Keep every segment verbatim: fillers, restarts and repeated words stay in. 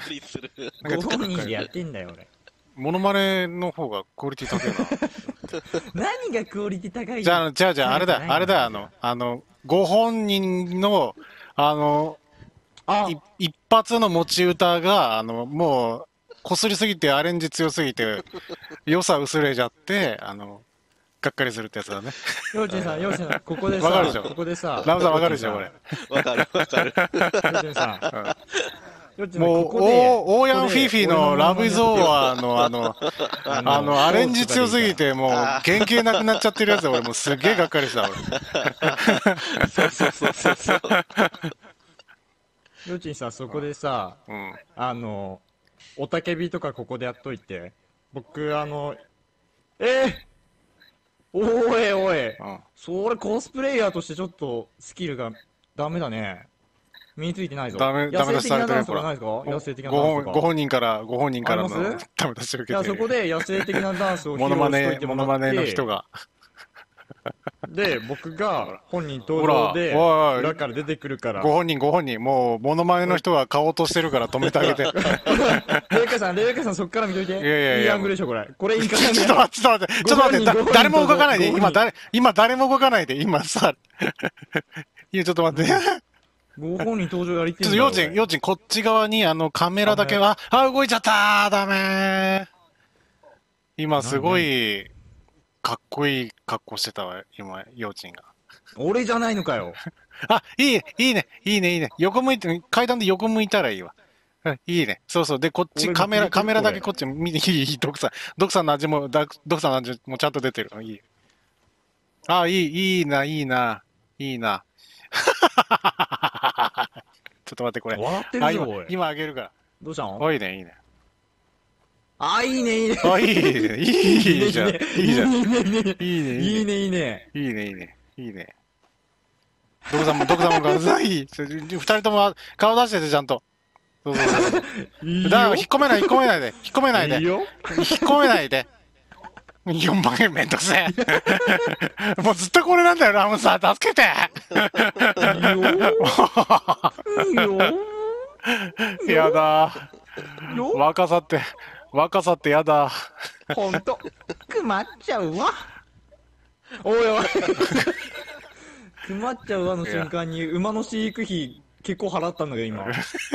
りする。 ご本人でやってんだよ、俺。 モノマネの方がクオリティ高いな。 何がクオリティ高いじゃあ、じゃあ、じゃあ、あれだ、あれだ、あの、あの、ご本人の、あの、 あい一発の持ち歌が、あの、もう、こすりすぎて、アレンジ強すぎて、良さ薄れちゃって、あの、がっかりするってやつだね。 幼稚園さん、幼稚園さん、ここでさ、 わかるでしょここでさ、 ラムさんわかるでしょ、これ。 わかるわかる。 幼稚園さん、幼稚園さん、 もう、 ここで、 オーオーヤンフィーフィーのラブイズオーバーの、あの、 ああの、アレンジ強すぎて、もう、原型なくなっちゃってるやつで、俺もうすっげえがっかりした、俺。 そうそうそうそうそう。 幼稚園さん、そこでさ、 うん。 あの、おたけびとかここでやっといて、僕、あの、えー、おいおい、 うん。 それコスプレイヤーとしてちょっとスキルがダメだね。身についてないぞ。 ダメ、ダメ出しされてるよ、ほら。 野生的なダンスとかないですか？野生的なご本、 ダンスとか。 ご本人から、ご本人からのありますダメ出しを受いや、 けてる。 そこで野生的なダンスを披モノマネ、 露しといてモノマもらって、 ネの人が。 で、僕が本人登ほら場で、 おいおい裏から出てくるから。 ご本人、ご本人。もう、モノマネの人が買おうとしてるから止めてあげて。 レベカさん、レベカさんそっから見といて。 いやいやいやいアングルでしょ、これ。これいいかちょっと待って、ちょっと待って、ちょっと待って、だご本人誰も動かないで。 ご本人今、誰、今、誰も動かないで。今さ、いや、ちょっと待って。 ご本人登場やりてんだよちょっと、幼稚園、幼稚園、こっち側に、あの、カメラだけは、あ、動いちゃったーダメー今、すごい、かっこいい格好してたわ、今、幼稚園が。 俺じゃないのかよ。 あ、いい、いいね、いいね、いいね。横向いて、階段で横向いたらいいわ。うんいいね。そうそう。で、こっち俺カメラ、 見てるカメラだけこっち見て、いい、いい、ドクさん。ドクさんの味も、ダドクさんの味もちゃんと出てる。いい。あ、いい、いいな、いいな、いいな。ちょっと待って、これ。あ、 笑ってるぞ、 今おい、。 今あげるから。 どうしたの？ おいいね、いいね。 あ、いいね、いいね。 あ、いいね、いいじゃん。いいじゃん。 いいね、いいね。 いいね、 いいね、いいね。 いいね、いいね、いいね。ドクさんも、ドクさんも、いい。二人とも顔出してて、ちゃんと。そうそうそう。 いいよ。 だから引っ込めない、引っ込めないで。引っ込めないで。 いいよ。 引っ込めないで。よんまん円めんどくせえ。もうずっとこれなんだよ、ラムさん。助けて。 いいよ。いいよ。 やだ。 よ。 若さって、若さってやだ。 ほんと、くまっちゃうわ。おいおい。くまっちゃうわの瞬間に馬の飼育費結構払ったんだけど今。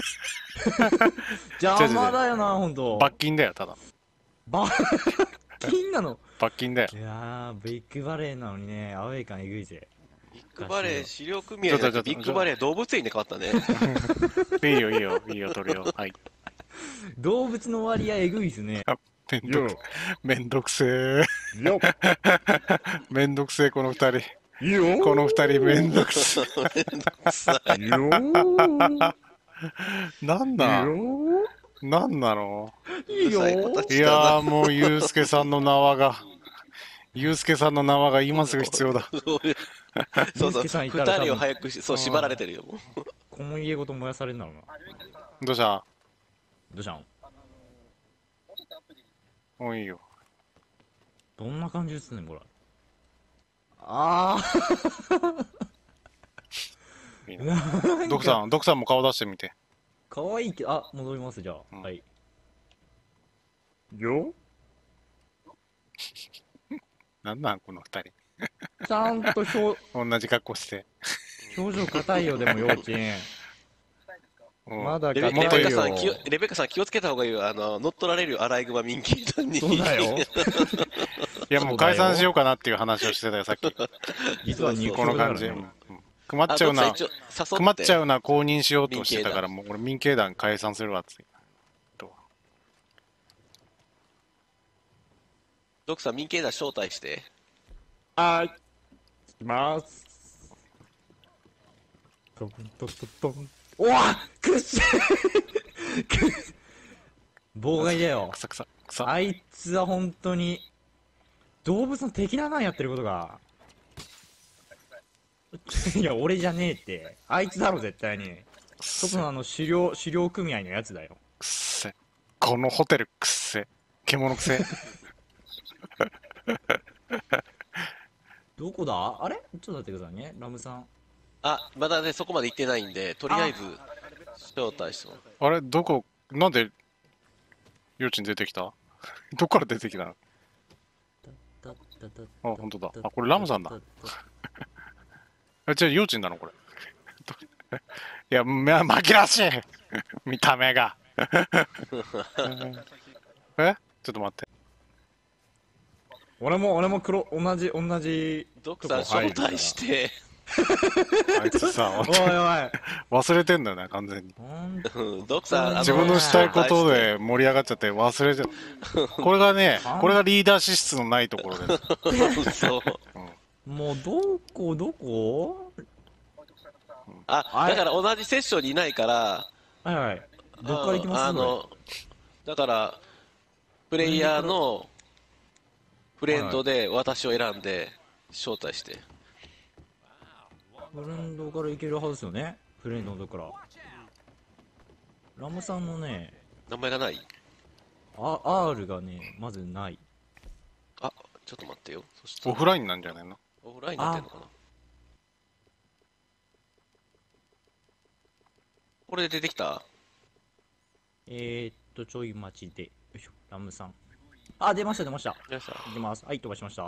邪魔だよな、ほんと。 罰金だよ、ただ。 罰金なの？ 罰金だよ。 いやー、ビッグバレーなのにね、アウェイ感えぐいぜ。 ビッグバレー飼料組合じゃなくてビッグバレー動物園で変わったね。 いいよ、いいよ、いいよ、取るよ。はい。 動物の割合えぐいっすね。 めんどく、めんどくせえ。 よめんどくせえ、この二人。 いいよこの二人めんどくせめんどくさい。 いいよーえ。なんいいだよなんなのいいよいやーもう、ゆうすけさんの縄が、ゆうすけさんの縄が今すぐ必要だ。 そうそう。 ユースケさんいたら多分二人を早くし、そう、縛られてるよ。もうこの家ごと燃やされるんだろうな。 どうしたどうしたの？ もういいよ。 どんな感じですね、これ。あいいー。 ねなんかドクさん、ドクさんも顔出してみて。 かわいいけど、あ、戻ります、じゃあ。 うんはい。よなんなんこの二人。 ちゃんと表、 同じ格好して。 表情硬いよ、でも幼稚園。 うんまだレベレ硬いよ。 ベッカさん、気をレベッカさん気をつけた方がいいよ。あの、乗っ取られるよ、アライグマミンキーさんに。 そうだよ。 いや、もう解散しようかなっていう話をしてたよ、さっき。 実は肉この感じ。 食だからね。 うんうんくまっちゃうな、 あドクさん一応誘ってくまっちゃうな、公認しようとしてたから、 民もう俺民警団解散するわって。 ドクさん、民警団招待して。 はい。いきます。トントントントン。おわくっせくっ妨害だよく。さくさ、くさ。 あいつは本当に、動物の敵だな、やってることが。いや、俺じゃねえって。あいつだろ、絶対に。 くっせ外のあの狩猟、狩猟組合のやつだよ。 くっせ。このホテルくっせ。獣くせ。 どこだあれちょっと待ってくださいね、ラムさん。 あ、まだね、そこまで行ってないんで、とりあえず、招待してもらう。 あれ、どこなんで、幼稚園出てきたどっから出てきたの？あ、本当だ。あ、これラムさんだ。え、じゃあ幼稚園なのこれ。いや、ま、紛らわしい見た目が。えちょっと待って。 俺も、俺も黒、同じ、同じ。 ドクさん招待して。 あいつさ、 おいおい。 忘れてんだよね、完全に。 ドクさん、 自分のしたいことで盛り上がっちゃって忘れちゃう。これがね、これがリーダー資質のないところです。 そう。 もう、どこ、どこあ、だから同じセッションにいないから、 はいはい。どっから行きますあの、だから、プレイヤーのフレンドで私を選んで招待して。 フレンドから行けるはずですよね。フレンドのとこから。ラムさんのね、 名前がない？ あ R がね、まずない。 あ、ちょっと待ってよ。そしたらオフラインなんじゃないの？ オフラインになってんのかな？これで出てきた？ えー、っと、ちょい待ちで。よいしょ、ラムさん。あ、出ました、出ました。 出ました。 いきます。はい、飛ばしました。 ど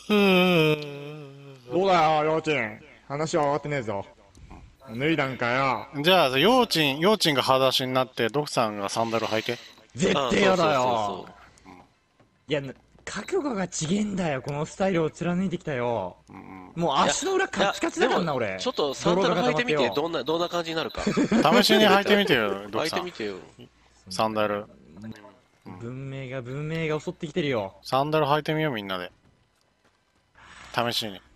うだよ、幼稚園。話は終わってねえぞ。脱いだんかよ。 じゃあ、幼稚園、幼稚園が裸足になって、ドクさんがサンダル履いて。 絶対やだそうよ。 そうそういや、覚悟がちげんだよ。このスタイルを貫いてきたよ。 うんもう足の裏カッチカチだからな、俺。 ちょっとサンダル履いてみて、どんな、どんな感じになるか。 試しに履いてみてよ、ドク履いさん。 てみてよ。 サンダル。 文明が文明が襲ってきてるよ。 サンダル履いてみよう、みんなで。試しに。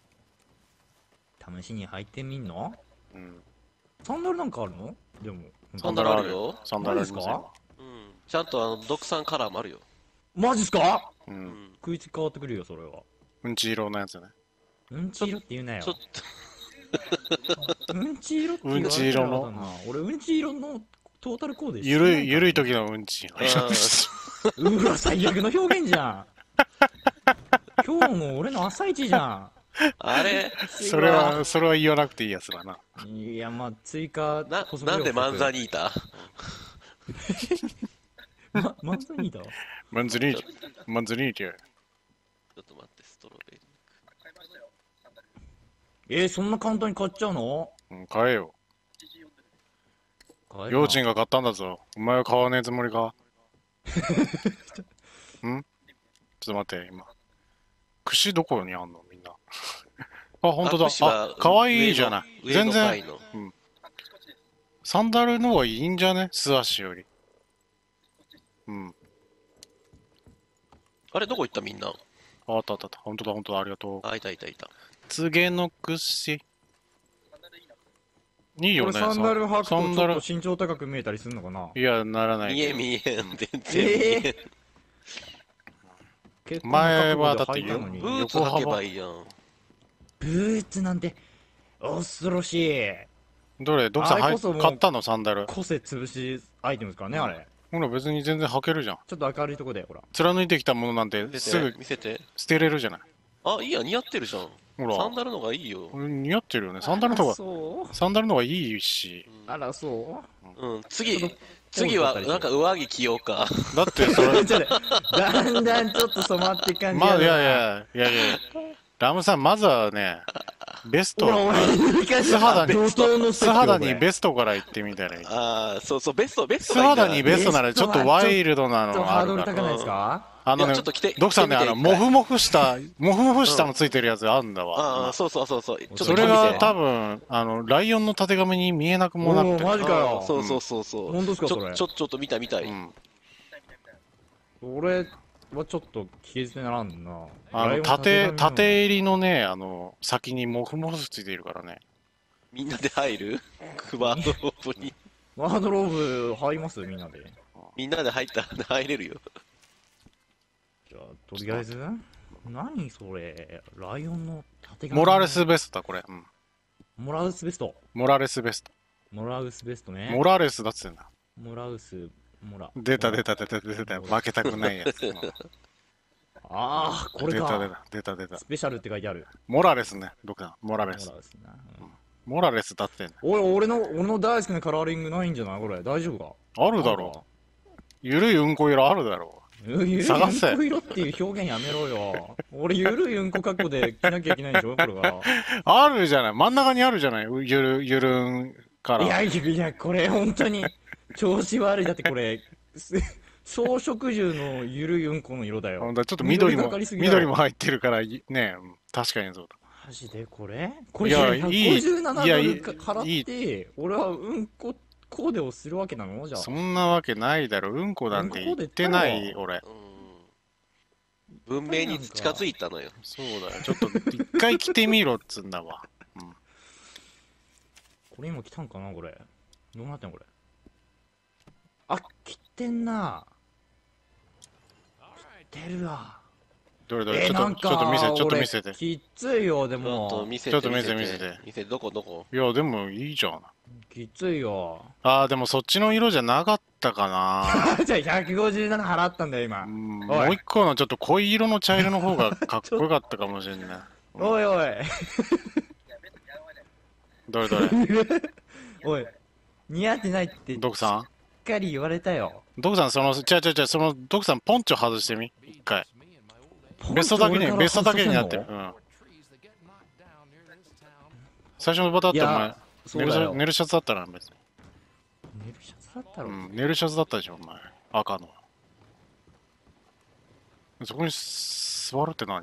試しに履いてみんの？ うん。 サンダルなんかあるの？でも。 サンダルあるよ。 サンダルありますマジっすか？ よ。 うん。ちゃんとあの、独産カラーもあるよ。 マジっすか？ う。 うんん。 食いつき変わってくるよ、それは。 うんち色のやつね。 うんち色って言うなよちょ。っと、 うんち色って言われうんち色のたらな。俺、うんち色のトータルコーデゆるい、ゆるいと。 時のうんち。 うわ、最悪の表現じゃん。今日も俺の朝一じゃあれ、 それは、それは言わなくていいやつだな。 ん。いや、まあ、追加な、 補足なんでマンザに。 ニータ？ ま、マンザニーだ。 マンズニー、マンズニーティちょっと待って、ストロベリえー、そんな簡単に買っちゃうの？ うん、買えよ。 買え幼稚園が買ったんだぞ。お前は買わねえつもりか？んちょっと待って、今。串どこにあんのみんな。あ、本当だ。あ、かわいいじゃない。全然、サンダルの方がいいんじゃね？素足より。うん。 あれ、どこ行ったみんな？ あ、あったあったあった。本当だ、本当だ。ありがとう。 あ、いたいたいた。 つげの串。いいよね。 これサンダル履くとちサンダルょっと身長高く見えたりするのかな？ いや、ならない見えけど。 見えん、全然見えん。 結構前はだって覚悟で履いたのにブーツ履けばいいやん。 ブーツなんて恐ろしい。 どれ、ドクさんはいあれこそもう買ったのサンダル。 個性潰しアイテムですからね、あれ。 ほら、別に全然履けるじゃん。 ちょっと明るいとこで、ほら。 貫いてきたものなんて見すぐせて、見せて。 捨てれるじゃない。 あ、いいや、似合ってるじゃん。 ほら、 サンダルのがいいよ。 うん似合ってるよね。サンダルの方が、 そうサンダルの方がいいし。 あら、そうん、次ちょっと、 次は、なんか上着着ようか。 だってそれうちょっとだんだんちょっと染まっていく感じまあ、いやいな。 や、いやいや、ラムさん、まずはね、ベストほら、、お前、 素肌に怒涛の素肌にベベストから行ってみたらいい。 ああ、そうそう、ベスト、ベスト素がいいんじゃない？ 肌にベストならちょっとワイルドなのがハーあるから。 ドル高ないですか？ あのねいやちょっと着て、 ドクさんね、あの、 着てみてモフモフした、モフモフしたのついてるやつあるんだあわあ、。そうそうそうそう。ちょっとそれが着て多分、あの、ライオンのたてがみに見えなくもなくて。 おーマジかよあーそうそうそうそう。 本当ですかちょそれちょ、ちょっと見た見たい。 うん。 俺はちょっと聞き捨てならんな。 あの、 ライオン縦、 縦縦襟のね、あの、先にモフモフついているからね。 みんなで入るクバードロープに。 ワードローブ入りますみんなで。 みんなで入ったら入れるよ。 じゃあ、とりあえず、何それ、ライオンの縦モラレスベストだ、これ。うん。 モラウスベスト。 モラレスベスト。 モラウスベストね。 モラレスだっつってんだ。 モラウス、モラ。 出た出た出た出た。負けたくないやつ。うんああ、これ出た出か。 た出た出た。 スペシャルって書いてある。 モラレスね、ドクさん。モラレモス。 ラウスな。うんモラレスだってんだ。 おい、俺の、俺の大好きなカラーリングないんじゃないこれ。大丈夫か？ あるだろう。ゆるいうんこ色あるだろう。ゆるいうん探せこ色っていう表現やめろよ。俺ゆるいうんこ格好で着なきゃいけないんでしょこれから。 う。あるじゃない。真ん中にあるじゃない。うゆる、ゆるんから。 いやいやいや、これ本当に調子悪い。だってこれ、す草食獣のゆるいうんこの色だよ。 ほんとちょっと緑も緑がかりすぎだろ緑も入ってるからいね、うん確かにそうだ。 マジでこれこれいやひゃくいいごじゅうなないやドルいい払って、俺はうんこコーデをするわけなのじゃあ。 そんなわけないだろ。うんこなんて言ってない俺。 うん。文明に近づいたのよ。 そうだよ。ちょっと一回着てみろっつんだわ。うんこれ今来たんかなこれ。どうなってんこれ。あ、来てんな。来てるわ。 どれどれ、ちょっと、 えーなんかちょっと見せ、ちょっと俺見せて。 きついよ、でちょっとも。 見せてちょっと見せて見せて見せてどこどこいや、でもいいじゃん。 きついよ。 ああ、でもそっちの色じゃなかったかな。 じゃあひゃくごじゅうなな払ったんだよ、今う。んおいもう一個のちょっと濃い色の茶色の方がかっこよかったかもしれない。 おいおい。 どれどれ。 おい。似合ってないって、しドクさんっかり言われたよ。 ドクさん、その、ちゃうちゃうちゃう、その、ドクさん、ポンチョ外してみ。一回。ベストだけに、ベストだけになってる。うん。最初のボタンだったらお前、 そうだよ。 ネルシャネルシャツだったら別に。 ネルシャツだったろ。 うん、ネルシャツだったでしょ、お前。赤の。そこに座るって何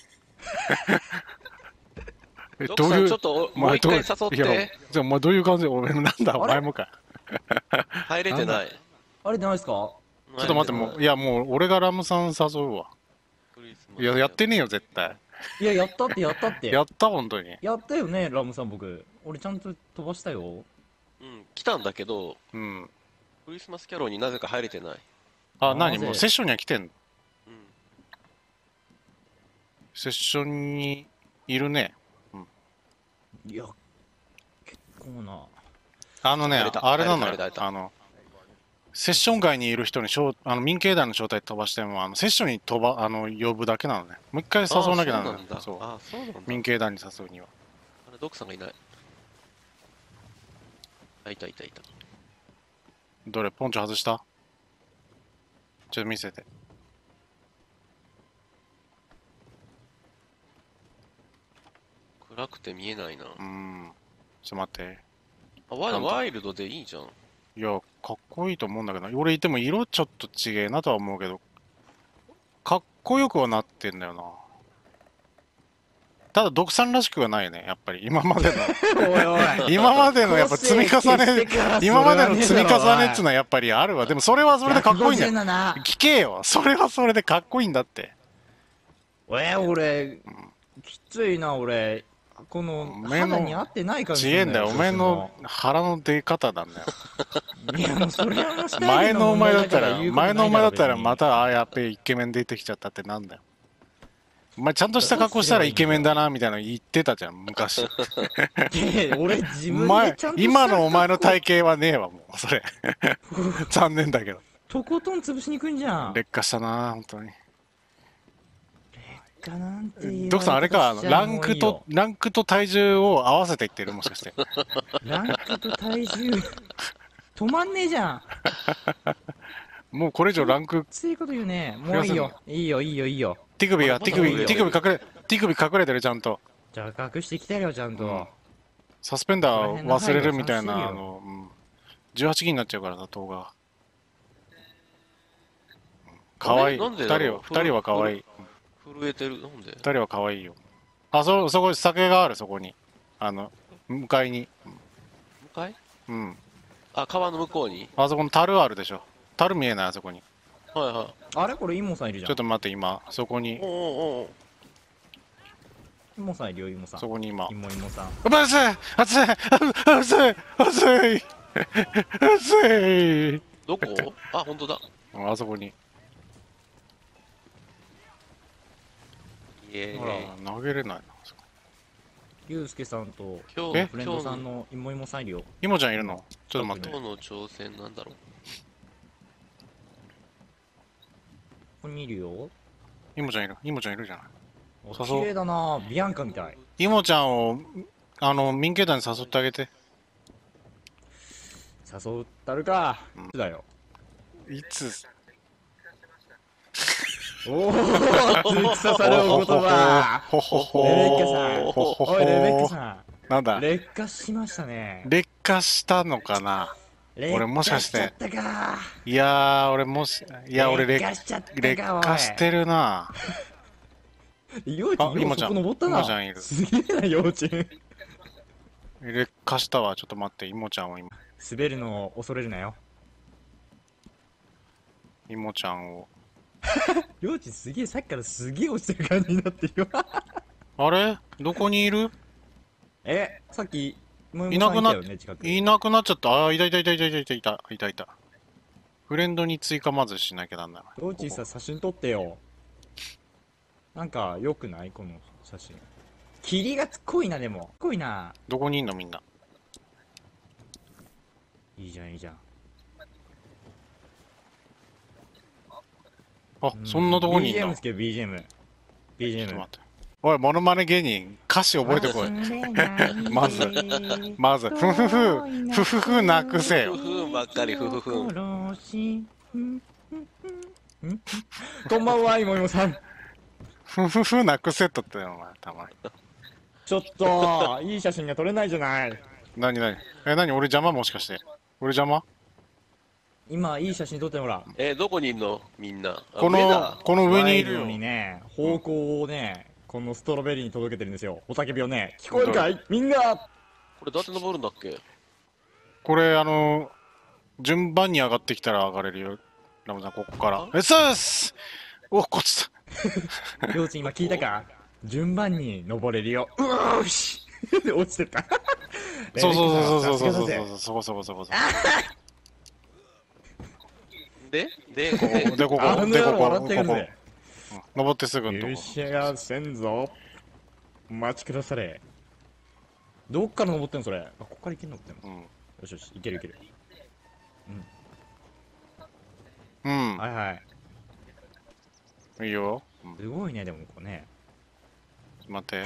え、 ドクさんちょっとおお前もう一回誘っどういやて。 じゃあ、お前どういう感じで、俺なんだ、お前もか。 入れてない。 あれじゃないですかちょっと待って、もう、いや、もう、俺がラムさん誘うわ。いや、やってねえよ、絶対。 いや、やったってやったって。 やった、本当に。 やったよね、ラムさん僕。俺ちゃんと飛ばしたよ。 うん、来たんだけど、 うん。 クリスマスキャロルになぜか入れてない。 あ、 なぜ何もうセッションには来てんのうん。 セッションにいるね。 いや、結構な。 あのね、 入れたあれなのよ入れた入れ。たあの、セッション外にいる人に招あの民警団の招待飛ばしても、あのセッションに飛ばあの呼ぶだけなのね。もう一回誘わなきゃならない。 あそう。 あ、そうなんだ。 民警団に誘うには。 あれ、ドクさんがいない。あ、いたいたいた。 どれ、ポンチョ外したちょっと見せて。 暗くて見えないな。 うーん。ちょっと待って。 あ、ワなんだワイルドでいいじゃん。 いや、かっこいいと思うんだけどな。俺いても色ちょっと違えなとは思うけど、かっこよくはなってんだよな。ただ、独産らしくはないね、やっぱり。今までの。 おいおい。 今までのやっぱ積み重ね、今までの積み重ねっつうのはやっぱりあるわ。でもそれはそれでかっこいいんだよ。 よ。 聞けよ。それはそれでかっこいいんだって。 え、俺、きついな、俺。このおめえの肌に合ってない感じちげえんだよ。お前の腹の出方なんだよ。 いや、もうそれはもうスタイ前ルのお前だった、 問題から言うこと前のお前だったらないまた、あ、やっべえ、イケメン出てきちゃったってなんだよ。お前ちゃんとした格好したらイケメンだな、みたいなの言ってたじゃん、昔。 だろで俺自分前でちゃんと今のお前の体型はねえわ、もう、それ。残念だけど。 とことん潰しにくいんじゃん。 劣化したな、本当に。 かなんて言われ方しちゃドクさん、あれか、あのランクとも、 ランクと体重を合わせていってる、もしかして。 ういいよランクと体重、止まんねえじゃん。 もうこれ以上ランク、 ついこと言うね。もういいよ。いいよ、いいよ、いいよ。 手首が、 まだ手首、 まだ手首隠れ、手首隠れてる、ちゃんと。 じゃあ隠してきてよ、ちゃんと。 うんサスペンダー忘れるみたいな、 この辺の配慮させてよあの、うんじゅうはちぎになっちゃうからさ、動画。かわいい。 なん二でだろう人は、二人はかわいい。 震えてる。なんで二人はかわいいよ。あ、そ、そこ、酒がある、そこに。あの、向かいに。 向かいうん。 あ、川の向こうにあそこの樽あるでしょ。樽見えない、あそこに。 はいはい。 あれこれイモさんいるじゃん。 ちょっと待って、今、そこにお、うおうおうイモさんいるよ、イモさん。 そこに今。 イモイモさん。 熱い熱い熱い熱い熱いどこあ、本当だ。 あそこに。 イエほらーイ。、 投げれないな。 ユうスケさんと、 今え日、 フレンドさんのイモイモさんいるよ。 イモちゃんいるのちょっと待って今。日の挑戦なんだろう。 ここにいるよ。 イモちゃんいる。イモちゃんいるじゃない。 おそうそう綺麗だなビアンカみたい。 イモちゃんを、あの、民警団に誘ってあげて。 誘ったるか。 うんだよ。 いつ、 おお、突き刺さるお言葉。 ほほほレベッカさんほほほおい、レベッカさなんだん。劣化しましたね。 劣化したのかな。俺もしかして劣化しちゃったか。 いやー、俺もし、いや、俺劣劣化しちゃったか。 劣化してるな。 幼稚園、ようあ今ちゃんそこ登ったな。 今ちゃんいるすげえな、幼稚園。 劣化したわ。ちょっと待って、いもちゃんを今、 滑るのを恐れるなよ。 いもちゃんを。 幼稚園すげえ、さっきからすげえ落ちてる感じになってるよ。 あれどこにいるえ、さっき、もいなくなっよね、近くいなくなっちゃった。あー、いたいたいたいたいたいたいたいたいた。フレンドに追加まずしなきゃなんない。 幼稚園さ、写真撮ってよ。なんか、良くないこの写真。霧が濃いな、でも。濃いな。 どこにいんのみんな。 いいじゃん、いいじゃん。 あ、 うそんなとこにいんビージーエムのつけよ、ビージーエム。ビージーエム。 ちょっと待って。おい、モノマネ芸人、歌詞覚えてこい。まず、まず、ふふふ、ふふふなくせよふ。ふんばっかり、ふふふん。 こんばんは、いもいもさん。 ふふふなくせっとってよ、お前、たまに。 ちょっと、いい写真が撮れないじゃない。 なになにえ、なに俺邪魔もしかして。俺邪魔今、いい写真撮ってほら。 え、どこにいんのみんな。あこの上だ、 この上にいるよワイルド。にね、方向をね、このストロベリーに届けてるんですよ。おたけびをね、聞こえるかいみんな。 これどうやって登るんだっけ？ これ、あの、順番に上がってきたら上がれるよ。ラムさん、ここから。え、そうっすお、こっちだ。 りょうちん今聞いたか順番に登れるよ。うーし落ちてるかそうそうそうそうそうそうレベッカさんさすがだぜそう、そこそこそこそこ。 でで、 ここで、 で、ここ、 あので、ここ、 野郎笑ってここ。 るぜ。 うん登ってすぐのとこ。 許しがせんぞ。お待ちくだされ。どっから登ってんのそれ。あ、ここから行けんのってんの。 うん。 よしよし、いけるいける。 うん。 はいはい。 いいよ。うんすごいね、でもここね。 待って。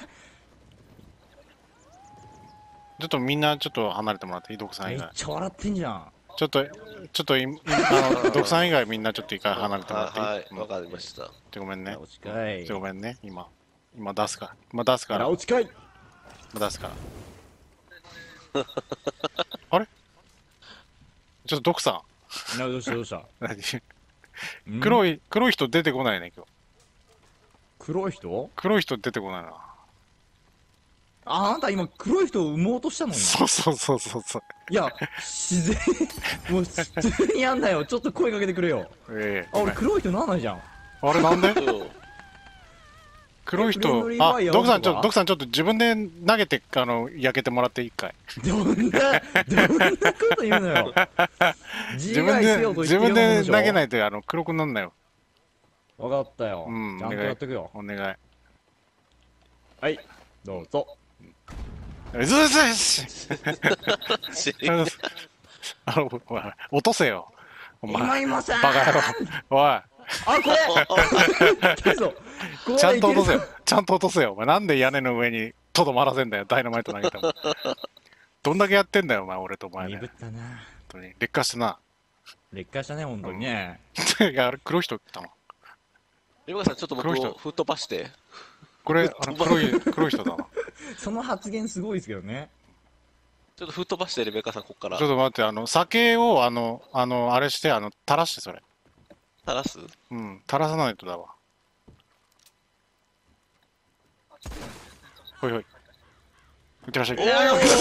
ちょっとみんなちょっと離れてもらっていいドクさんめっ以外。 ちゃ笑ってんじゃん。 ちょっと、ちょっとい、いあの、ドクさん以外みんなちょっと一回離れてもらっていいはい、 うんわかりました。 ちょごめんね。 落ちかいちょ。ごめんね。今。今出すから。今出すかあら、 ら。 落ちかい。 今出すから。あれちょっとドクさな、どうしたどうした。 ん。何ん黒い、黒い人出てこないね、今日。 黒い人黒い人出てこないな。 あ、あんた今黒い人を産もうとしたのに。 そうそうそうそうそう。 いや、自然、もう普通にやんなよ。ちょっと声かけてくれよ。 ええあ、俺黒い人なんないじゃん。 あれなんでそう黒い人フレンドリーフあァイヤードクさんちょとかドクさんちょっと自分で投げてあの焼けてもらっていいかいどんな、どんなこと言うのよ。自自分で害せよと言って自分で投げい。 ないとあの黒くなんなよ。 わかったよ。 うんちゃんとやっとくよ。 お願い。 はい、どうぞ。 うずうずいししあのお前落とせよ。お今前今さんバカ野郎。おいあ、これいけるぞ。これちゃんと落とせいけよ。ちゃんと落とせよ。お前なんで屋根の上にとどまらせんだよ。ダイナマイト投げたの。どんだけやってんだよお前俺とお前ね。 鈍本ったな。 当に劣化したな。 劣化したね、ほんとにね。 いやあれ黒い人来たの。 レバさん、ちょっと僕黒い人を吹っ飛ばして。 これあの黒い黒い人だな。 その発言すごいですけどね。 ちょっと吹っ飛ばして、レベカさん、ここからちょっ。と待って、あの、酒を、あの、あの、あれして、あの、垂らして、それ。 垂らすうん、垂らさないとだわ。ほいほい。いってらっしゃい。い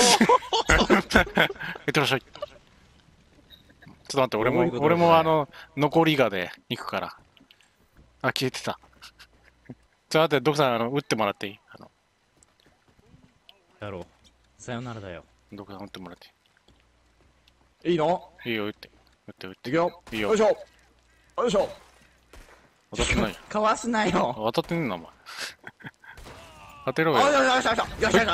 ってらっしゃい。ちょっと待って、俺もどういうこ、と俺も、あの、残りがで行くから。あ、消えてた。ちょっと待って、ドクさん、あの、打ってもらっていいあの、 だろう。さよならだよ。 ドクさん、打ってもらっていいのいい。いいよ、打って。打って、打って。 いくよ。 いいよよいしょ。よいしょ。 当たってないよ。 かわすなよ。 当たってんねんな、お前。当てろあ、 よ。 よしよしよしよしよし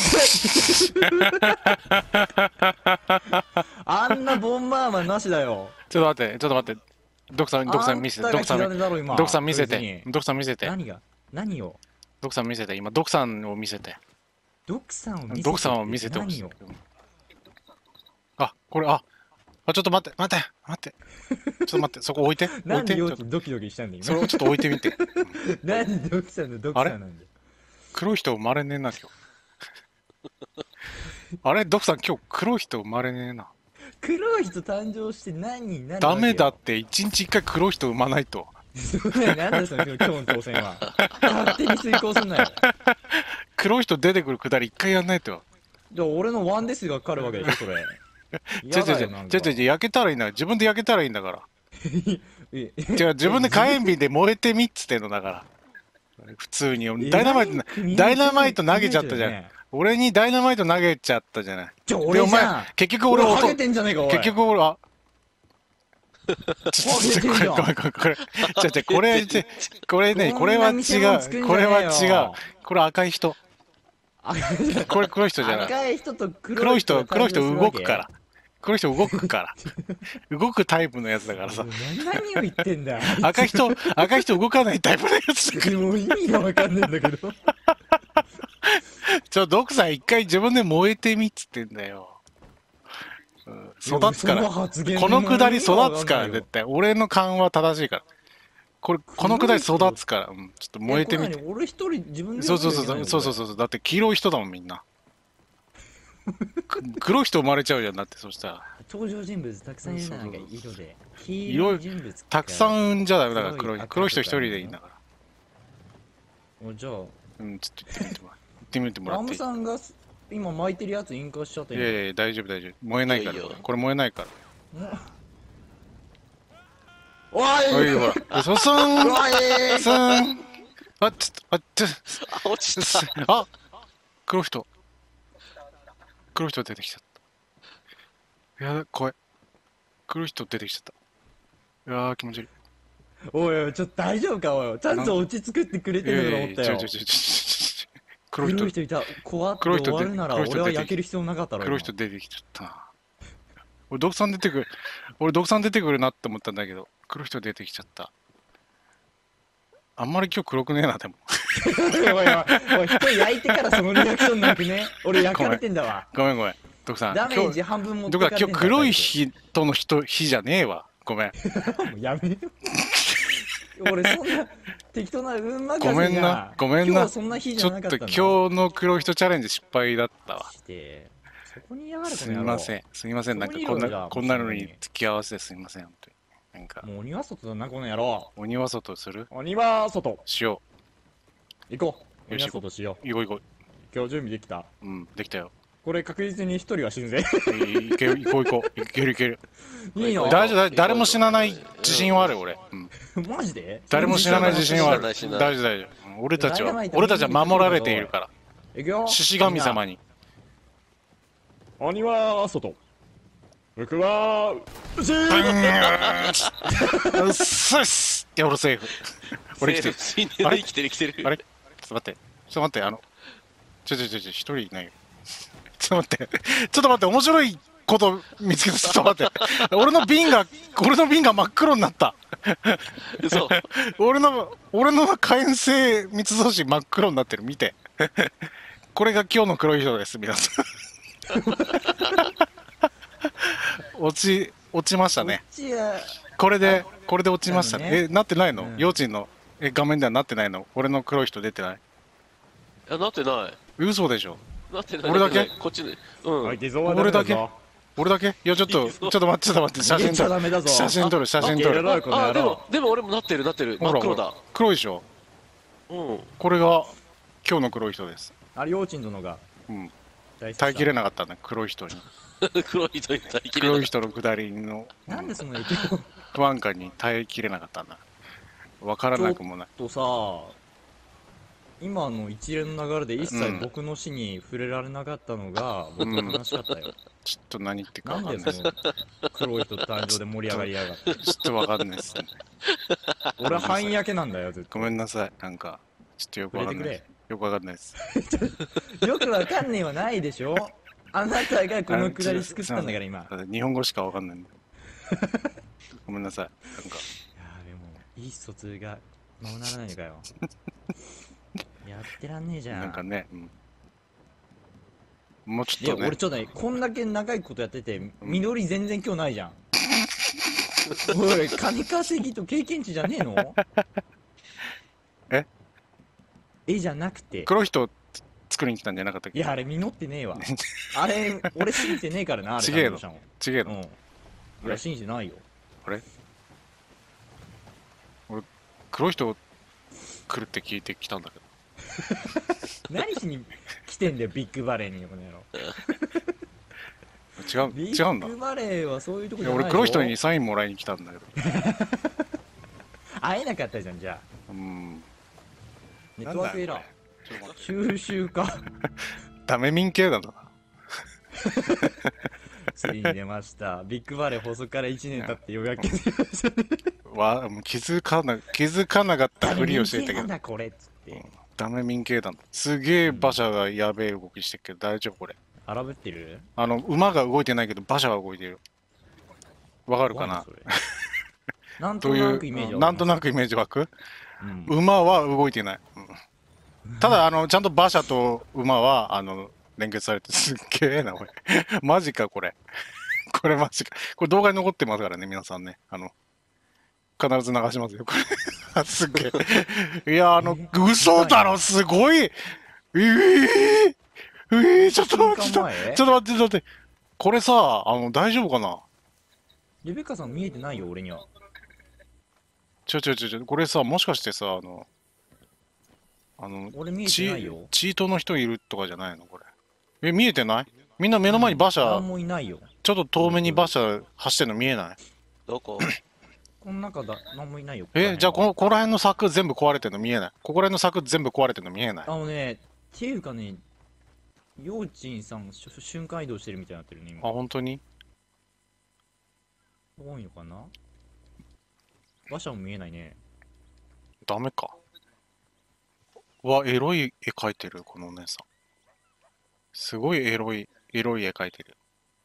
ああんなボンバーマンなしだよ。 ちょっと待って、ちょっと待って。ドクさん、ドクさん見せて、ドクさん、 んだろ今ドクさん見せて別に、 ドクさん見せて、 何が何をドクさん見せて、今、ドクさんを見せて、 ドクさんを見せてドクさんを見せてほしい何を。 あ、 これ、あ、あ、ちょっと待って、待って、待って。ちょっと待って、そこ置いて。置ないんでて。 幼稚ドキドキしたんだそれ今。 をちょっと置いてみて。 なんでドキさんのドキさんなんで。 黒い人生まれねえな、今日。あれ、ドクさん、今日黒い人生まれねえな。 黒い人誕生して何になるわけよ。 ダメだって一日一回黒い人産まないと。 それなんだその今日の当選は。勝手に遂行すんなよ。 黒い人出てくるくだり一回やんないと。 じゃあ俺のワンデスがかかるわけでしょ、それ。 ちょちょちょ、ちょちょちょ、焼けたらいいんだ。自分で焼けたらいいんだから。違う、自分で火炎瓶で燃えてみっつってんのだから。普通に。ダイナマイト、ダイナマイト投げちゃったじゃん。俺にダイナマイト投げちゃったじゃない。 じゃあ俺じゃん。 結局俺俺ハゲてんじゃねえか、おい。 結局俺、あ、ちょっと、これ、これ、これ、これ、ちょ、ちょ、これ、これね、これは違う。これは違う。これ赤い人。これ黒い人じゃない。 赤い人と黒い人、黒い人動くから。黒い人動くから。動くタイプのやつだからさ。 何を言ってんだよ。 赤い人、赤い人動かないタイプのやつだから。 もう意味がわかんないんだけど。 ちょ、ドクさん一回自分で燃えてみっつってんだよ。うん、育つから。このくだり育つから、絶対。俺の勘は正しいから。これ、このくだり育つから。うん、ちょっと燃えてみて。 俺一人自分で。 そうそうそう、そうそうそう。だって黄色い人だもん、みんな。黒い人生まれちゃうじゃん、だって、そしたら。 登場人物たくさんいるな、なんか色で。黄色い人物。 たくさん産んじゃダメだから、黒い。黒い人一人でいいんだから。 お、じゃあ。 うん、ちょっと言ってみてもらって。言ってみてもらっていい。 ラムさんが今巻いてるやつ引火しちゃったよ。 いやいや、大丈夫大丈夫。燃えないから。これ燃えないから。 おいおい、ほら。そすんすんあ、ちょっと、あ、ちょっと。落ちた。 あ、黒い人。黒い人出てきちゃった。いやだ、怖い。黒い人出てきちゃった。いやー、気持ち悪い。 おいおい、ちょっと大丈夫か、おい。ちゃんと落ち着くってくれてるのかと思ったよ。黒い人いた。怖って終わるなら俺は焼ける必要なかったろ。 黒い人出てきちゃった。俺、毒さん出てくる。俺、毒さん出てくるなって思ったんだけど、黒い人出てきちゃった。あんまり今日黒くねえな、でも。 おいおいおい、人焼いてからそのリアクションなくね。俺焼かれてんだわ。 ごめんごめん。毒さん。 ダメージ半分持ってかれてんだ。今日黒い人の人、日じゃねえわ。ごめん。 もうやめよ。俺そんな適当な運任せじゃん。 ごめんな、ごめんな。 そんな日じちょっと今日の黒い人チャレンジ失敗だったわ。 そこにやがるすみません、すみません。なんかこんな、こんなのに付き合わせてすみません、本当に。なんか。 もう鬼は外だな、この野郎。 鬼は外する？ 鬼は外。 しよう。行こう。鬼は外しよう。行こう行こう。 今日準備できた？ うん、できたよ。 これ確実に一人は死ぬぜ。 行ける、行こう行こう。行ける行ける。 いいの？ 大丈夫、誰も死なない自信はある、俺。 マジで？ 誰も死なない自信はある。大丈夫大丈夫。俺たちは、俺たちは守られているから。 行くよ。 獅子神様に。 鬼は外。僕は、うしーうっそっすいや、俺セーフ。俺生きてる。 あれ生きてる生きてる。 あれちょっと待って。ちょっと待って、あの、ちょちょちょちょ、一人いないよ。ちょっと待って。ちょっと待って、面白いこと見つけた。ちょっと待って。俺の瓶が、俺の瓶が真っ黒になった。 嘘。 俺の、俺の火炎性密造紙真っ黒になってる。見て。これが今日の黒い人です、皆さん。落ち、落ちましたね。これで、これで落ちましたね。え、なってないの？幼稚園のえ画面ではなってないの？俺の黒い人出てない？ いや、なってない。 嘘でしょ？ なってない。 俺だけ？ こっちで。うん。 俺だけ？俺だけ？いや、ちょっと、ちょっと待って、ちょっと待って、写真撮る。写真撮る、写真撮る。 あ、でも、でも俺もなってる、なってる。真っ黒だ。 黒いでしょ？うん。これが今日の黒い人です。 あれ、幼稚園のが。 うん。耐えきれなかったね、黒い人に。 黒い人に耐えきれなかった。 黒い人の下りの。 なんでその影響？ 不安感に耐えきれなかったんだ。わからなくもない。 ちょっとさ、今の一連の流れで一切僕の死に触れられなかったのが、僕の悲しかったよ。 ちょっと何言ってかわかんない。なんでその黒い人誕生で盛り上がりやがって。 ちょっとわかんないですね。 俺は半焼けなんだよ、ずっと。 ごめんなさい、なんか、ちょっとよくわかんない。よくわかんないです。 よくわかんねえはないでしょ。あなたがこのくだり作ったんだから今。 日本語しかわかんないんだ。ごめんなさい。なんか。 いやでも意思疎通がままならないのかよ。やってらんねえじゃん。 なんかね。うん、 もうちいや、 ょっとね俺。ちょっとね、こんだけ長いことやってて、緑全然今日ないじゃん。おい、金稼ぎと経験値じゃねえの？ ええじゃなくて。 黒い人作りに来たんじゃなかったっけ？ いや、あれ実ってねえわ。あれ、俺信じてねえからな、あれ。 ちげえの誕生したのちげえの。 うん。いや、信じてないよ。 あれ俺、黒い人来るって聞いてきたんだけど。 何しに来てんだよ、ビッグバレーに、この野郎。 違う、 ビ違うんだ。 ッグバレーはそういうとこいや、 じゃない俺黒い人にぞ。 サインもらいに来たんだけど。 会えなかったじゃん、じゃあ。 うん。 ネットワークエラー。 ちょっと待って。 収集か。 ダメ民系だな。 ついに出ました。ビッグバレー放送からいちねん経ってようやく気づきましたね。 わ、もう気づかな、気づかなかったふりをしていたけど。 なんだこれっつって。 ダメ民系だな。すげえ馬車がやべえ動きしてるけど大丈夫これ。 荒ぶってる？ あの、馬が動いてないけど馬車が動いてる。わかるかな？ それなんといとなくイう、 メージうんなんとなく。 くイメージ湧く？ うん馬は動いてない。うんただ、あの、ちゃんと馬車と馬は、あの、連結されてすっげえな、これ。マジか、これ。これマジか。これ動画に残ってますからね、皆さんね。あの、必ず流しますよ、これ。すっげえ。いや、あの、嘘だろ、すごい。ええー、えー、ちょっと待って、ちょっと待って、ちょっと待って、ちょっと待って。これさ、あの、大丈夫かな？ レベッカさん見えてないよ、俺には。 ちょちょちょちょ、これさ、もしかしてさ、あの、あの、 俺見えてチないよ。 チートの人いるとかじゃないのこれ。え、見えてない？みんな目の前に馬車、 なんもいないよ。 ちょっと遠目に馬車走ってるの見えない？ どこ？ この中だ、なんもいないよ。 え、じゃあこの。 の、ここら辺の柵全部壊れてるの見えない？ここら辺の柵全部壊れてるの見えない？ あのね、っていうかね、ヨーチンさん、しゅ瞬間移動してるみたいになってるね、 あ、 今。 本当に？ 多いのかな？馬車も見えないね。 ダメか。うわ、エロい絵描いてる、このお姉さん。すごいエロい、エロい絵描いてる。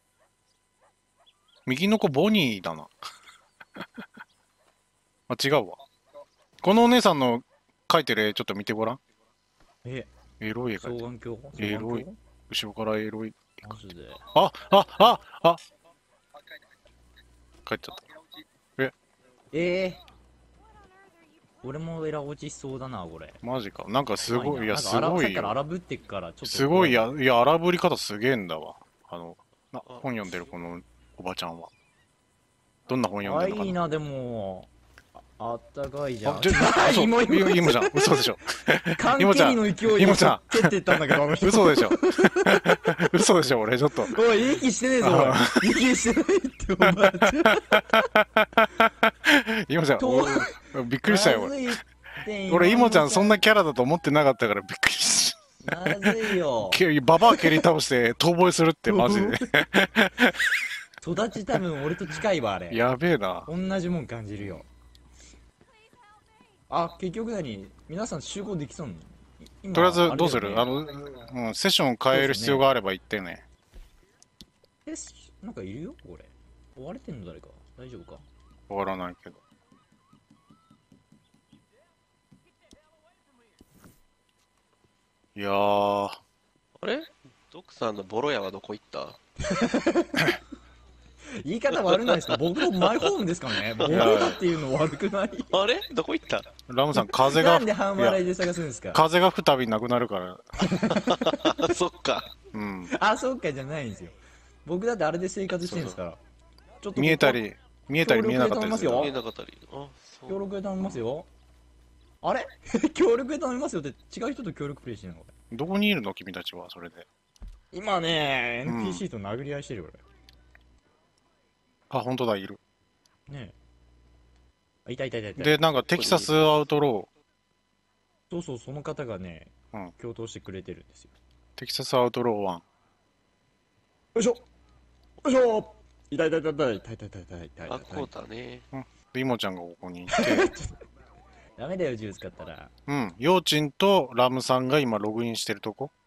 右の子ボニーだな。あ、違うわ。このお姉さんの描いてる絵ちょっと見てごらん。 え、 エロい絵描いてる。 双眼鏡エロい。後ろからエロい。 マジで。 あ、あ、あ、あ帰っちゃった。 ええー、俺もエラ落ちしそうだな、これ。 マジか。なんかすごい、いや、 なんかすごい荒さっきからよ。 荒ぶってっから、ちょっと。 すごい、いや、いや、荒ぶり方すげえんだわ。あの、なあ本読んでるこのおばちゃんは。どんな本読んあ、 でるのかな。 いいな、でも。ああったかいじゃん。 あ、ちょ、嘘、 芋芋いもちゃん、嘘でしょ。 関係の勢いで芋ちゃん蹴ってったんだけど、あの人。 嘘でしょ。嘘でしょ、俺、ちょっと。 おい、息してねえぞ、おいあ。 息してないって、お前。 いもちゃん、 とおびっくりしたよ、俺。 まずいって俺、いもちゃん、そんな今キャラだと思ってなかったからびっくりしのさまずいよ。 けババア蹴り倒して逃亡するって、マジで。 育ち多分俺と近いわ、あれ。 やべえな。 同じもん感じるよ。あ、結局何皆さん集合できそうなの？今とりあえず、どうすあれだよるあねの、うん、セッション変える必要があれば言ってね。 え、しなんかいるよこれ。追われてんの誰か大丈夫か？ わからないけど。いやー、 あれドクさんのボロ屋はどこ行った？ 言い方悪ないですか？僕のマイホームですからね。僕だっていうの悪くない？ あれどこ行った？ ラムさん、風が、 なんで半いや笑いで探すんですか？ 風が吹くたびなくなるから。 あ、そっか。 うん。 あ、そうかじゃないんですよ。僕だってあれで生活してるんですから。ちょっと見えたり、見えたり見えなかったりする。 協見えなかったり。あ、そう。 協力で頼みますよ。あれ協力で頼みますよって違う人と協力プレイしてるのこれ。 どこにいるの君たちは、それで。 今ね、 うんエヌピーシー と殴り合いしてるよあ、本当だ、いる。 俺。ねえ。あ、いたいたいたいた。 で、なんかテキサスアウトロそうそう、その方がね、 うん共闘してくれてるんですよ。 ー、テキサスアウトローワン。 よいしょよいしょ痛い痛い痛い痛い痛い痛い痛い痛い痛いあ、 痛いこうだね。 で、イモちゃんがここにいて、 ダメだよ、銃使ったら。 うん、ヨーチンとラムさんが今ログインしてるとこ。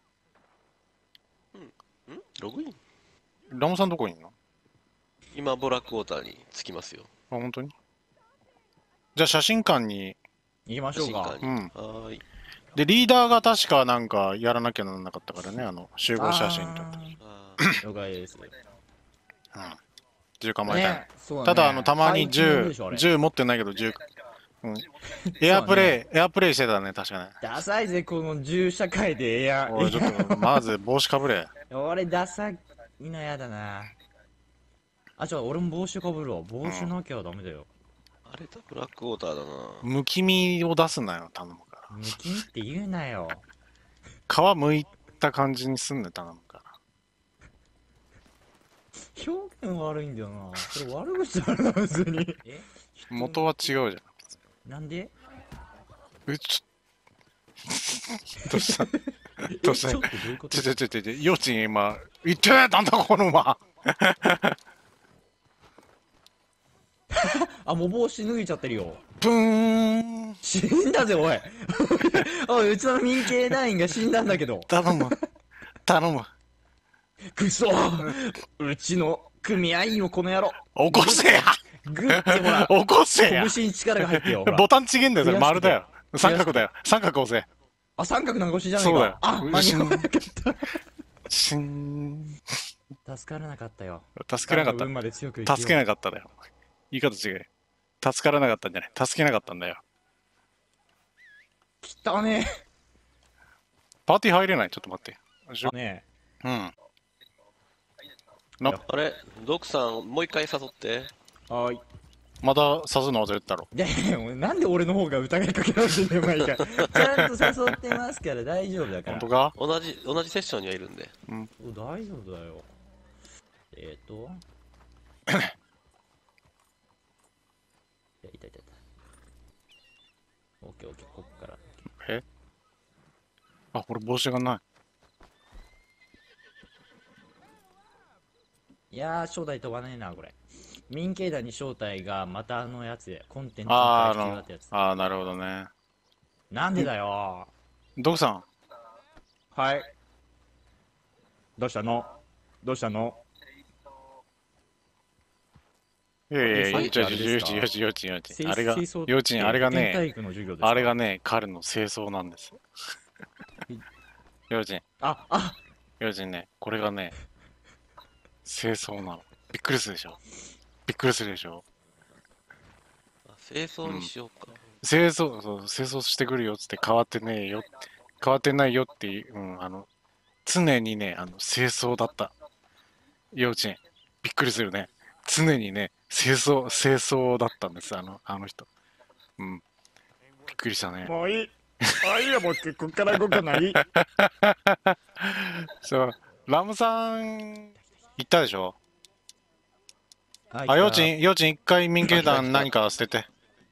んログイン？ ラムさんどこにいんの？ 今、ブラックウォーターに着きますよ。 あ、本当に？じゃあ写真館に、 行きましょうか写。真館に。 うん、 はーい。 で、リーダーが確かなんかやらなきゃならなかったからね、あの、集合写真と。 ああー了解です。 うん。銃構えたい。 ね、そうねただ、あの、たまに最近の銃でしょあれ、 銃持ってないけど、銃。うん。エアプレイ、エアプレイしてたね、確かね。 ダサいぜ、この銃社会でエア。 おい、ちょっと、まず帽子かぶれ。 俺、ダサいのやだな。あ、ちょ、俺も帽子かぶるわ。帽子なきゃダメだよ。 あれだ、ブラックウォーターだな。 むき身を出すなよ、頼むから。 むきみって言うなよ。 皮むいた感じにすんね、頼むから。 表現悪いんだよな。これ悪口だな、普通に。え元は違うじゃん。 なんでえ、ちょ、どうしたどうしたえちょっとどういうことちょちょちょちょちょ、幼稚園今、言ってなんだこの馬。 あ、もう帽子脱いちゃってるよ。 プーン。 死んだぜ、おい。おい、うちの民警団員が死んだんだけど。 頼む。頼む。 くそうちの組合員をこの野郎。 起こせやグッてほら、 起こせや拳に力が入ってよ。ほらボタンちげんだよ、それ増やして丸だよ。三角だよ。三角押せ。 あ、三角なんか押しじゃないか。 そうだよあ、間に合わなかっしん。 た。助からなかったよ。 助けなかっ分まで強く生きよた。 う助けなかっただよ。言い方違う。助からなかったんじゃない。助けなかったんだよ。 汚ねパーティー入れないちょっと待って。 え。ねうん。 あれ、ドクさん、もう一回誘って。 え。はーい。 まださすの忘れてたろ。 で、俺なんで俺の方が疑いかけられてんだよ、毎回。ちゃんと誘ってますから大丈夫だから。 本当か同じ、同じセッションにはいるんで。 お大丈夫だよ。えーと。いや、いたいたいた。オッケーオッケー、こっから。 えあ、俺帽子がない。 いやー、招待飛ばねえな、これ。民警団に招待がまたあのやつで、コンテンツあー、あのが必要だったやつ。、 あー、なるほどね。 なんでだよドクさん、 はい。どうしたのどうしたのいやいやいや、 えさっき幼稚あれですか園、幼稚園、幼稚園、幼稚園。あれが、 清掃って幼稚園、あれが古典体ね、 育の授業ですかあれがね、彼の清掃なんです。幼稚園、 あ、あ、 幼稚園ね、これがね、清掃なの。びっくりするでしょ。びっくりするでしょ。 あ清掃にしようか。 清掃、そう、清掃してくるよっつって変わってねえよ、変わってないよっていう、うん、あの、常にね、あの、清掃だった。幼稚園。びっくりするね。常にね、清掃、清掃だったんです、あの、あの人。うん。びっくりしたね。 もういい。もういいよ、僕、こっから動かない。 そう、ラムさん、行ったでしょああ、幼稚園、幼稚園一回民警団何か捨てて。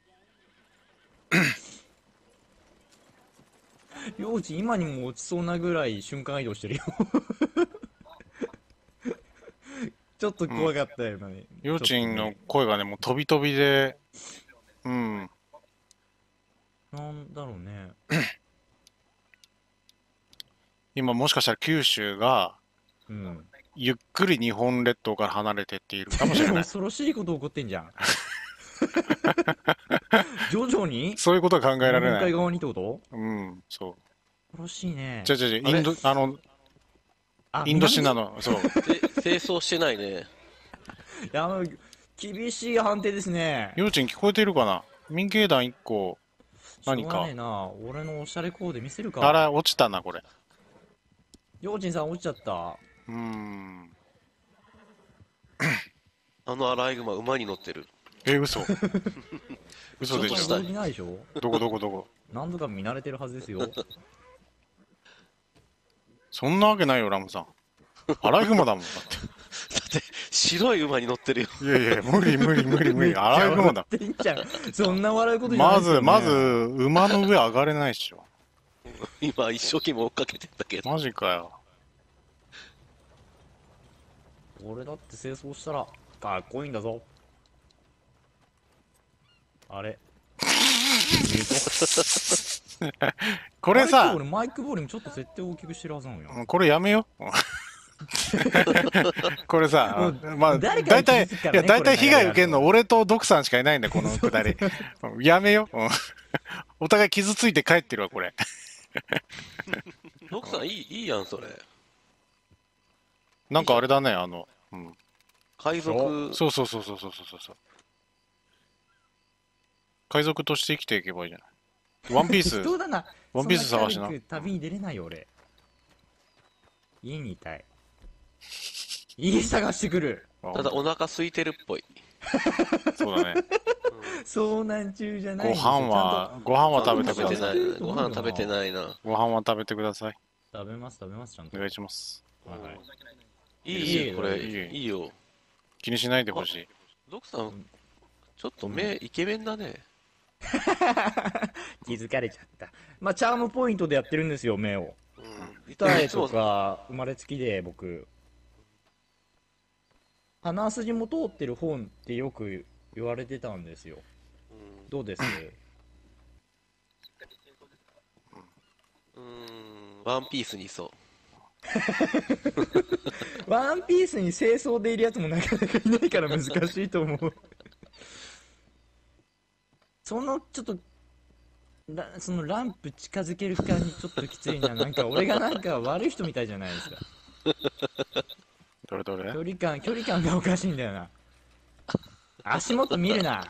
幼稚今にも落ちそうなぐらい瞬間移動してるよ。ちょっと怖かったよ、今ね。 幼稚園のちょっ声がね、もう飛び飛びで、うん。 とねなんだろうね。 今もしかしたら九州が、 うん。 ゆっくり日本列島から離れてっているかもしれない。 恐ろしいこと起こってんじゃん。徐々にそういうことは考えられ日本海ない。 側にってことうん、そう。 恐ろしいね。 じゃじゃじゃ、 あれインド、あの、 あインドシナの、そう。 で清掃してないね。 いや、あの厳しい判定ですね。 幼稚園聞こえてるかな民警団いっこ、何かしょうがねえな。俺のおしゃれコーデ見せるか。 あら、落ちたな、これ。 幼稚園さん落ちちゃった。 うーん。 あのアライグマ、馬に乗ってる。 え、嘘嘘でちょっとしたしょ驚きないでしょどこどこどこ何度か見慣れてるはずですよ。 そんなわけないよ、ラムさん。アライグマだもん。だってだって、白い馬に乗ってるよ。 いやいや、無理無理無理無理。アライグマだ。 笑ってんじゃん。そんな笑うことじゃないまず、 ですよねまず、馬の上上がれないっしょ。 今、一生懸命追っかけてんだけど。 マジかよ。 俺だって清掃したらかっこいいんだぞ。あれこれさ俺、マイクボーリングちょっと設定大きくしてるはずなのよ。 これやめよ。これさ、まあ、 誰かが大体、いや、 気づくからね大体被害これ受けるの俺とドクさんしかいないんだよ、このくだり。やめよ。うんお互い傷ついて帰ってるわ、これ。 奥さんいい、いいやん、それ。 なんかあれだね、あの、うん。 海賊、 そうそうそうそうそうそうそう。海賊として生きていけばいいじゃない。ワンピース、 人だな。 ワンピース探しなそんな軽く旅に出れないよ、俺。家にいたい。家探してくる。 ただお腹空いてるっぽい。 そうだね。 遭難中じゃないんごですよ。 飯は、ご飯は食べて食べてなください。 い。ご飯食べてないな。 ご飯は食べてください。 ちゃんと食べます、食べます、ちゃんと。 お願いします。 はいはい。 いいいい、これ、 いいいいよ。 気にしないでほしい。 ドクさん、ちょっと目、イケメンだね。 気づかれちゃった。まあ、チャームポイントでやってるんですよ、目を。 うん。い二重とつも、 か、生まれつきで、僕。鼻筋も通ってる本ってよく言われてたんですよ。 うんどうですうーん、ワンピースにいそう。 ワンピースに清掃でいるやつもなかなかいないから難しいと思う。そのちょっとラそのランプ近づける感じちょっときついな。なんか俺がなんか悪い人みたいじゃないですか。 どれどれ距離感距離感がおかしいんだよな。足元見るな。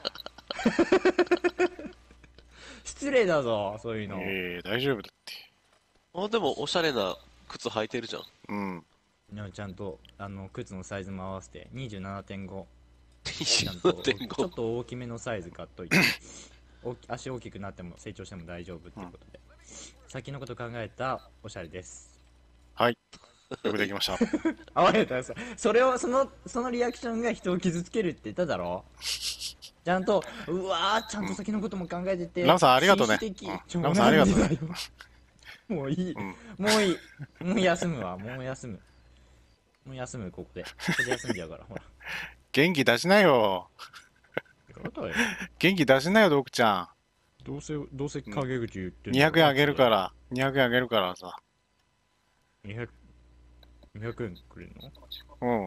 失礼だぞ、そういうの。 ええ大丈夫だって。 あ、でも、おしゃれな靴履いてるじゃん。 うん。 でもちゃんとあの靴のサイズも合わせて にじゅうななてんご ちゃんとちょっにじゅうななてんご。 と大きめのサイズ買っといて大き足大きくなっても成長しても大丈夫っていうことで、先のこと考えたおしゃれです。 はい。よくできました。 あわれたさそれをそのそのリアクションが人を傷つけるって言っただろ。ちゃんとうわーちゃんと先のことも考えてて、 ラムさんありがとうね紳士的うんちょラムさんありがとうねなんでだよもういい、 うん。 もういいもう休むわもう休むもう休むここでここで休んじゃうからほら元気出しなよ。 やだよ元気出しなよ、ドクちゃどうせどうせ陰口言ってん。 んにひゃくえんあげるから。にひゃくえんあげるからさ。 にひゃく、にひゃくえんくれるの？ うん。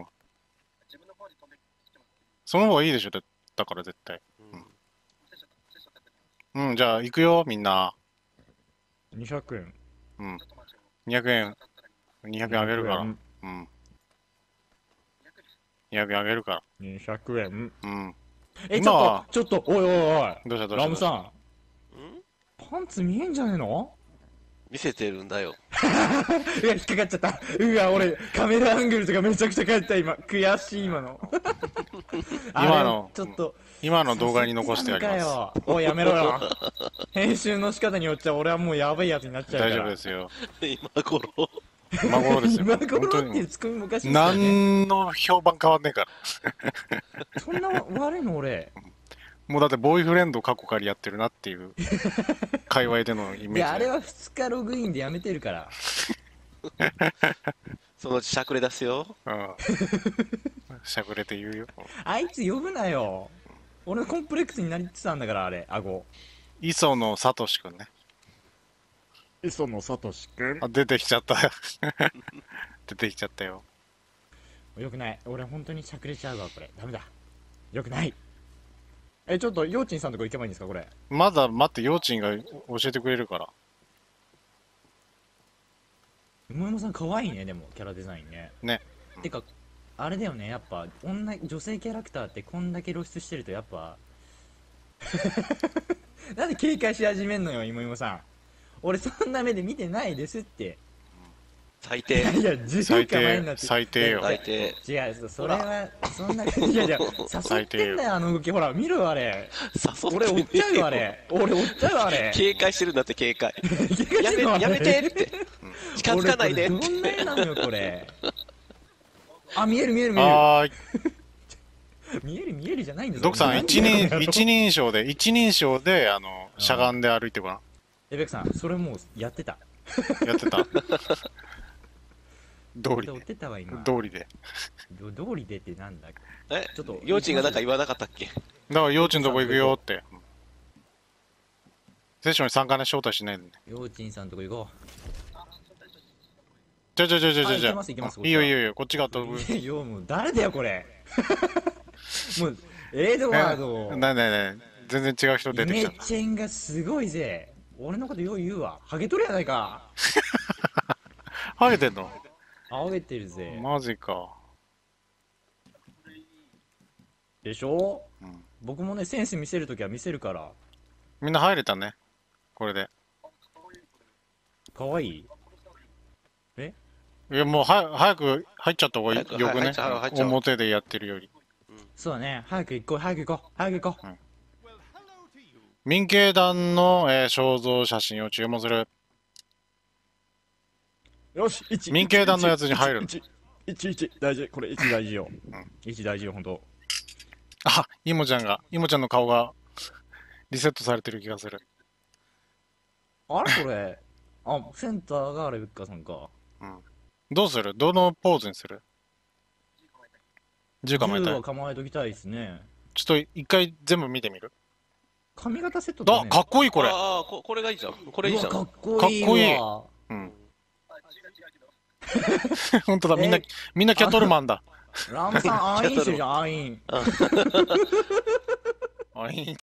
その方がいいでしょ、だだから絶対。うん、じゃあ行くよ、みんな。 にひゃくえん。 うん。にひゃくえん。にひゃくえんあげるから。 にうん。にひゃくえんあげるから。 ひゃくえん。 うん。 え、ちょ今はっと、ちょっと、おいおいおい。 どうしたどうしたラムさん、 んパンツ見えんじゃねえの？ 見せてるんだよ。 うわ、引っかかっちゃった。うわ、俺、カメラアングルとかめちゃくちゃ変えた、今。悔しい、今の。 今のあれちょっと、 今の動画に残してあります。 さすがにかよおい、やめろよ。編集の仕方によっちゃ俺はもうやばいやつになっちゃうから。 大丈夫ですよ。 今頃。 今頃ですよ。 今本頃当にっていうツッコミもおかしいですよね。 何の評判変わんねえから。 そんな悪いの俺。 もうだってボーイフレンド過去からやってるなっていう界隈でのイいメや、あれージで。 はふつかログインでやめてるから。 そのうちしゃくれ出すよ。 うん。しゃくれて言うよ。 あいつ呼ぶなよ。俺のコンプレックスになりつつあんだから、あれ、顎。 磯野聡くんね。 磯野聡くん。 あ、出てきちゃった。出てきちゃったよ。 よくない。俺本当にしゃくれちゃうわ、これ。ダメだ。よくない。え、ちょっと、ようちんさんとこ行けばいいんですか、これ。 まだ待って、幼稚園が教えてくれるから。 桃山さん可愛いね、でも、キャラデザインね。 ね。 てか、あれだよね、やっぱ、女、女性キャラクターってこんだけ露出してると、やっぱ、なんで警戒し始めんのよ、いもいもさん。俺そんな目で見てないですって。 最低。 いや、じゅう最低か前になって。 最低よ最低。 違う、それは、そんな、いやいや、誘ってんだよ、あの動き。ほら、見ろよ、あれ。 誘俺追っちゃうよ、あれ。俺追っちゃうよ、あれ。 警戒してるんだって、警戒。やめ、 警戒してんのあれやめてって。近づかないでっ俺これどんな絵なのよ、これ。あ、見える見える見えはーい。 る。見える見えるじゃないんだぞ。 ドクさん、一人人、一人称で、一人称で、あの、しゃがんで歩いてごらん。 え、ベクさん、それもうやってた。 やってた。通り追ってたわ、今。 で。通りで。 ど通りでってなんだえちょっと幼稚園がなんか言わなかったっけ？ だから幼稚園のとこ行くよって。セッションに参加ね、招待しないでね。 幼稚園さんのとこ行こじゃじゃじゃじゃじゃじゃあ行けます行けますいいよいいよいいよ、こっちが飛ぶ。 う。いや、もう誰だよ、これ。もう、エドワード。 なになになに全然違う人出イてきちゃっメチェンがすごいぜ。 俺のことよう言うわ。ハゲとるやないか。 ハゲてんの？ ハゲてるぜ。 マジか。 でしょ、 うん、 僕もね、センス見せるときは見せるから。 みんな入れたね。これで。 かわいい。えいや、もうは早く入っちゃった方がいいよくね。 入っちゃう入っちゃう表でやってるより。 そうだね。早く行こう、早く行こう、早く行こう。 うん、民警団の、えー、肖像写真を注文する。 よし、いち。 民警団のやつに入る。 いち、いち、いち、大事。これいち大事よ。 うん、 いち大事よ、ほんと。 あ、イモちゃんが、イモちゃんの顔がリセットされてる気がする。 あれこれ。あ、センターがレベッカさんか。 うん。どうする？どのポーズにする？銃構えたい。 銃は構えときたいですね。 ちょっと一回全部見てみる？ 髪型セットだあ、 ね。 かっこいいこれ。 ああ、ここれがいいじゃん。これいいじゃん。 うわかっこいいわ。 かっこいいうん。本当だ、みんなえ、 みんなキャトルマンだ。 ラムさん、アインしてるじゃん、アイン。 あ、いい